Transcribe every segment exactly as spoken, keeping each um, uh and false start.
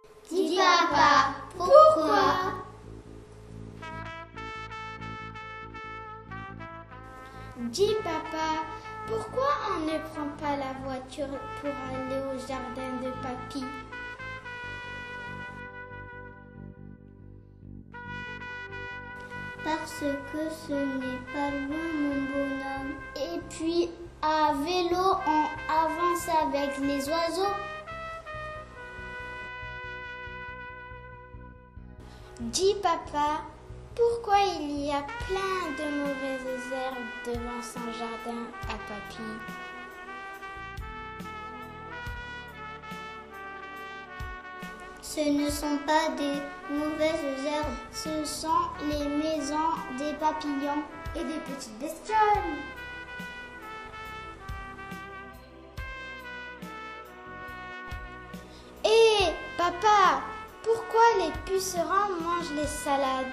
Dis papa, pourquoi? Dis papa, pourquoi on ne prend pas la voiture pour aller au jardin de papy? Parce que ce n'est pas loin, mon bonhomme. Et puis, à vélo, on avance avec les oiseaux. Dis papa, pourquoi il y a plein de mauvaises herbes devant son jardin à papy? Ce ne sont pas des mauvaises herbes, ce sont les maisons des papillons Et des petites bestioles. Hé, papa, pourquoi les pucerons mangent les salades?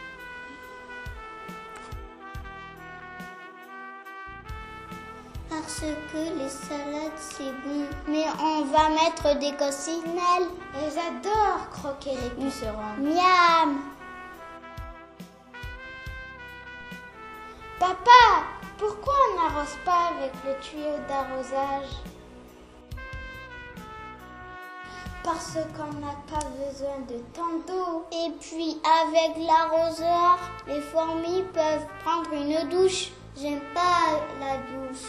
parce que les salades c'est bon. Mais on va mettre des coccinelles. Elles adorent croquer les pucerons. Miam! Papa, pourquoi on n'arrose pas avec le tuyau d'arrosage? Parce qu'on n'a pas besoin de tant d'eau. Et puis avec l'arroseur, les fourmis peuvent prendre une douche. J'aime pas la douche.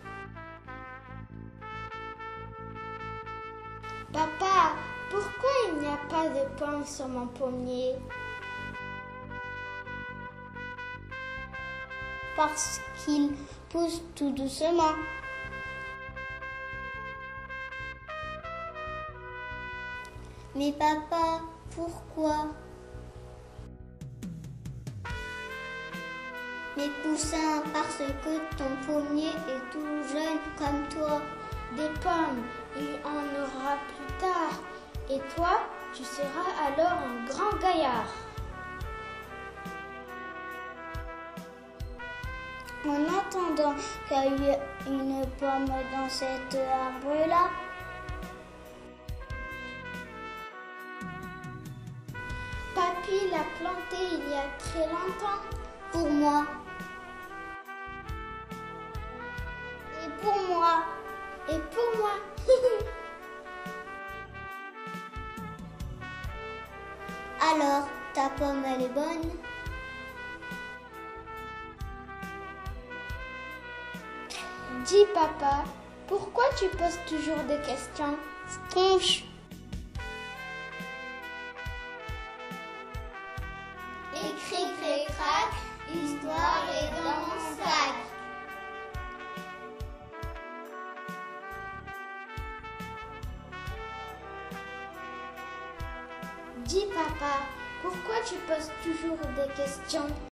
Papa, pourquoi il n'y a pas de pommes sur mon pommier? Parce qu'il pousse tout doucement. Mais papa, pourquoi? Mes poussins, parce que ton pommier est tout jeune comme toi. Des pommes, il en aura plus tard. Et toi, tu seras alors un grand gaillard. En attendant qu'il y ait une pomme dans cet arbre-là, Papy l'a planté il y a très longtemps. pour moi. Et pour moi. Et pour moi. Alors, ta pomme, elle est bonne? Dis papa, pourquoi tu poses toujours des questions? Sponge. Écrit, cré, crac, l'histoire est dans mon sac. Dis papa, pourquoi tu poses toujours des questions?